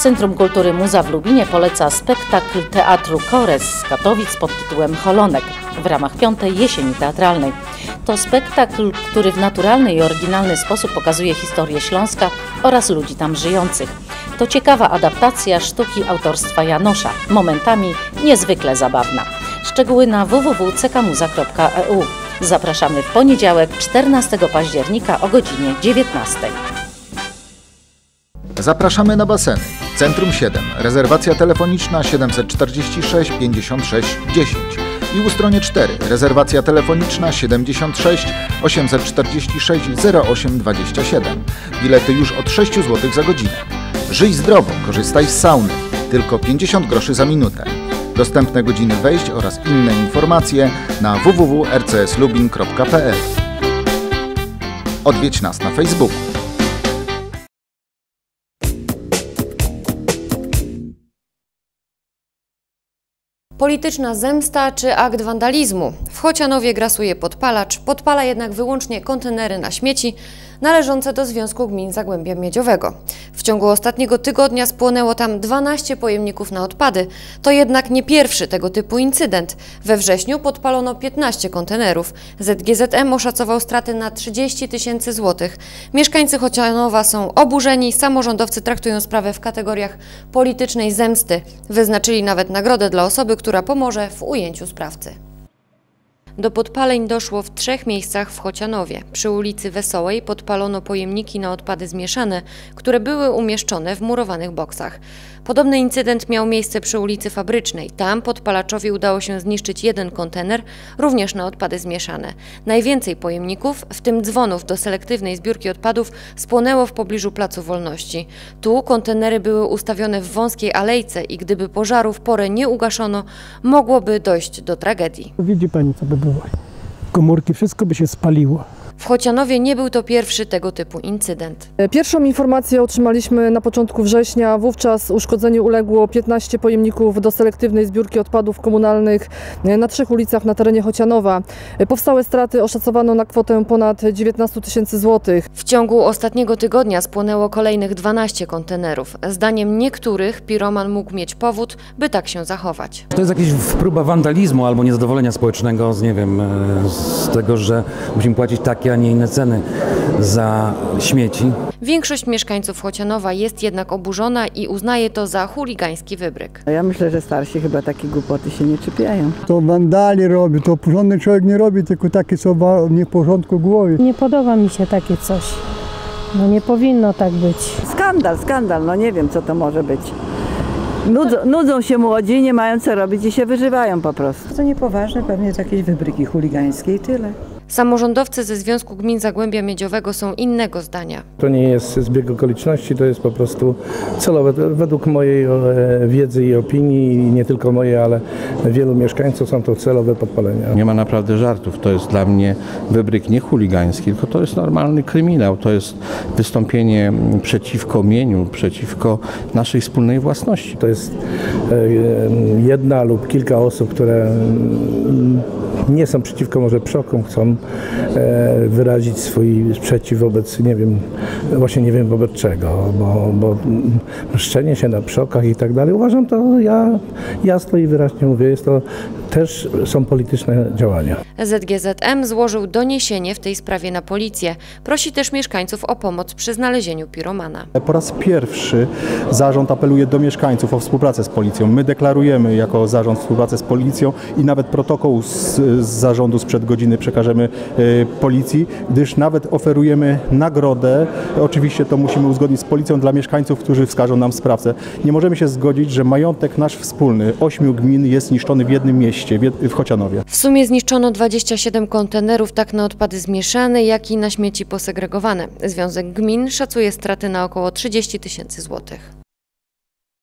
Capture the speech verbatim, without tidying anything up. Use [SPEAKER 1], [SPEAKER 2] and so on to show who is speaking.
[SPEAKER 1] Centrum Kultury Muza w Lubinie poleca spektakl Teatru Kores z Katowic pod tytułem Holonek w ramach piątej jesieni teatralnej. To spektakl, który w naturalny i oryginalny sposób pokazuje historię Śląska oraz ludzi tam żyjących. To ciekawa adaptacja sztuki autorstwa Janosza, momentami niezwykle zabawna. Szczegóły na w w w kropka c k muza kropka e u. Zapraszamy w poniedziałek, czternastego października o godzinie dziewiętnastej.
[SPEAKER 2] Zapraszamy na baseny. Centrum siedem. Rezerwacja telefoniczna siedemset czterdzieści sześć pięćdziesiąt sześć dziesięć. I u stronie cztery. Rezerwacja telefoniczna siedemdziesiąt sześć osiemset czterdzieści sześć zero osiem dwadzieścia siedem. Bilety już od sześć złotych za godzinę. Żyj zdrowo, korzystaj z sauny. Tylko pięćdziesiąt groszy za minutę. Dostępne godziny wejść oraz inne informacje na w w w kropka r c s lubin kropka p l. Odwiedź nas na Facebooku.
[SPEAKER 3] Polityczna zemsta czy akt wandalizmu? W Chocianowie grasuje podpalacz, podpala jednak wyłącznie kontenery na śmieci należące do Związku Gmin Zagłębia Miedziowego. W ciągu ostatniego tygodnia spłonęło tam dwanaście pojemników na odpady. To jednak nie pierwszy tego typu incydent. We wrześniu podpalono piętnaście kontenerów. Z G Z M oszacował straty na trzydzieści tysięcy złotych. Mieszkańcy Chocianowa są oburzeni, samorządowcy traktują sprawę w kategoriach politycznej zemsty. Wyznaczyli nawet nagrodę dla osoby, która pomoże w ujęciu sprawcy. Do podpaleń doszło w trzech miejscach w Chocianowie. Przy ulicy Wesołej podpalono pojemniki na odpady zmieszane, które były umieszczone w murowanych boksach. Podobny incydent miał miejsce przy ulicy Fabrycznej. Tam podpalaczowi udało się zniszczyć jeden kontener, również na odpady zmieszane. Najwięcej pojemników, w tym dzwonów do selektywnej zbiórki odpadów, spłonęło w pobliżu Placu Wolności. Tu kontenery były ustawione w wąskiej alejce i gdyby pożaru w porę nie ugaszono, mogłoby dojść do tragedii.
[SPEAKER 4] Widzi pani, co by było. Komórki, wszystko by się spaliło.
[SPEAKER 3] W Chocianowie nie był to pierwszy tego typu incydent.
[SPEAKER 5] Pierwszą informację otrzymaliśmy na początku września. Wówczas uszkodzeniu uległo piętnaście pojemników do selektywnej zbiórki odpadów komunalnych na trzech ulicach na terenie Chocianowa. Powstałe straty oszacowano na kwotę ponad dziewiętnaście tysięcy złotych.
[SPEAKER 3] W ciągu ostatniego tygodnia spłonęło kolejnych dwanaście kontenerów. Zdaniem niektórych piroman mógł mieć powód, by tak się zachować.
[SPEAKER 6] To jest jakaś próba wandalizmu albo niezadowolenia społecznego z, nie wiem, z tego, że musimy płacić takie, a nie inne ceny za śmieci.
[SPEAKER 3] Większość mieszkańców Chocianowa jest jednak oburzona i uznaje to za chuligański wybryk.
[SPEAKER 7] Ja myślę, że starsi chyba takie głupoty się nie czepiają.
[SPEAKER 8] To wandali robi, to porządny człowiek nie robi, tylko takie co nie w porządku głowy.
[SPEAKER 9] Nie podoba mi się takie coś. No nie powinno tak być.
[SPEAKER 7] Skandal, skandal, no nie wiem co to może być. Nudzą, nudzą się młodzi, nie mają co robić i się wyżywają po prostu.
[SPEAKER 10] To niepoważne, pewnie to jakieś wybryki chuligańskie i tyle.
[SPEAKER 3] Samorządowcy ze Związku Gmin Zagłębia Miedziowego są innego zdania.
[SPEAKER 11] To nie jest zbieg okoliczności, to jest po prostu celowe. Według mojej wiedzy i opinii, i nie tylko mojej, ale wielu mieszkańców, są to celowe podpalenia.
[SPEAKER 12] Nie ma naprawdę żartów. To jest dla mnie wybryk nie chuligański, tylko to jest normalny kryminał. To jest wystąpienie przeciwko mieniu, przeciwko naszej wspólnej własności.
[SPEAKER 11] To jest jedna lub kilka osób, które nie są przeciwko może przokom, chcą wyrazić swój sprzeciw wobec, nie wiem, właśnie nie wiem wobec czego, bo, bo szczenie się na przokach i tak dalej. Uważam to, ja jasno i wyraźnie mówię, jest to też są polityczne działania.
[SPEAKER 3] Z G Z M złożył doniesienie w tej sprawie na policję. Prosi też mieszkańców o pomoc przy znalezieniu piromana.
[SPEAKER 13] Po raz pierwszy zarząd apeluje do mieszkańców o współpracę z policją. My deklarujemy jako zarząd współpracę z policją i nawet protokół z, z zarządu sprzed godziny przekażemy y, policji, gdyż nawet oferujemy nagrodę. Oczywiście to musimy uzgodnić z policją dla mieszkańców, którzy wskażą nam sprawcę. Nie możemy się zgodzić, że majątek nasz wspólny, ośmiu gmin, jest niszczony w jednym mieście, w Chocianowie.
[SPEAKER 3] W sumie zniszczono dwadzieścia siedem kontenerów, tak na odpady zmieszane, jak i na śmieci posegregowane. Związek Gmin szacuje straty na około trzydzieści tysięcy złotych.